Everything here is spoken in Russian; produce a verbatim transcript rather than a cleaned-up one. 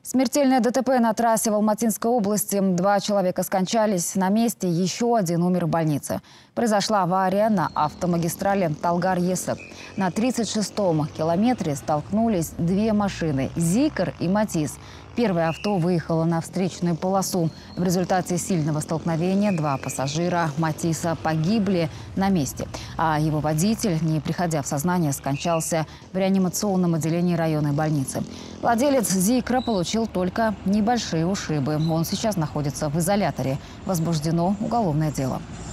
Смертельное ДТП на трассе в Алматинской области. Два человека скончались на месте, еще один умер в больнице. Произошла авария на автомагистрали Талгар-Есеп. На тридцать шестом километре столкнулись две машины – «Зикр» и «Матис». Первое авто выехало на встречную полосу. В результате сильного столкновения два пассажира «Матиса» погибли на месте. А его водитель, не приходя в сознание, скончался в реанимационном отделении районной больницы. Владелец «Зикра» получил только небольшие ушибы. Он сейчас находится в изоляторе. Возбуждено уголовное дело.